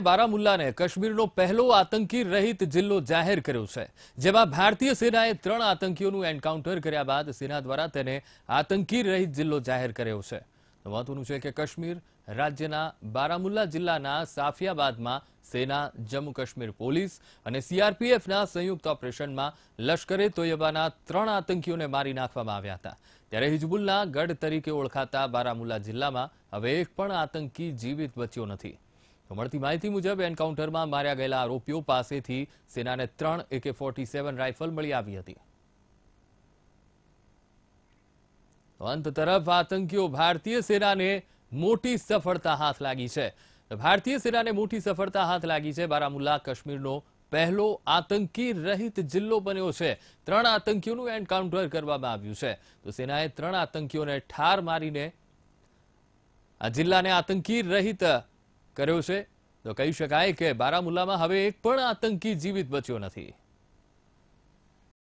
બારામુલ્લાને કાશ્મીરનો પહેલો આતંકી રહિત જિલ્લો જાહેર કર્યો છે, જેમાં ભારતીય સેનાએ 3 આતંકીઓનું એન્કાઉન્ટર કર્યા બાદ સેના દ્વારા તેને આતંકી રહિત જિલ્લો જાહેર કર્યો છે. મહત્વનું છે કે કાશ્મીર રાજ્યના બારામુલ્લા જિલ્લાના સાફિયાબાદમાં સેના, જમ્મુ કાશ્મીર પોલીસ અને સીઆરપીએફના સંયુક્ત ઓપરેશનમાં લશ્કરે તોયબાના 3 આતંકીઓને મારી નાખવામાં આવ્યા હતા. ત્યારે હિજબુલના ગઢ તરીકે ઓળખાતા બારામુલ્લા જિલ્લામાં હવે એક પણ આતંકી જીવિત બચ્યો નથી. મળતી માહિતી મુજબ એન્કાઉન્ટરમાં માર્યા ગયેલા આરોપીઓ પાસેથી સેનાને 3 AK-47 રાઇફલ મળી આવી હતી. અંત તરફ આતંકીઓ ભારતીય સેનાને મોટી સફળતા હાથ લાગી છે. ભારતીય સેનાને મોટી સફળતા હાથ લાગી છે. બારામુલ્લા કાશ્મીરનો પહેલો આતંકી રહિત જિલ્લો બન્યો છે. 3 આતંકીઓનું એન્કાઉન્ટર કરવામાં આવ્યું છે. તો સેનાએ 3 આતંકીઓને ઠાર મારીને આ જિલ્લાને આતંકી રહિત કર્યો છે. તો કહી શકાય કે બારામુલ્લામાં હવે એક પણ આતંકી જીવિત બચ્યો નથી.